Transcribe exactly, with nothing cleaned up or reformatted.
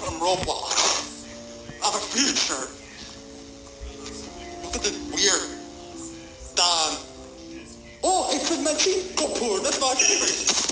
from Roblox. I'm a future. Look at this weird dog. Oh, it's a Mexico poor. That's my favorite.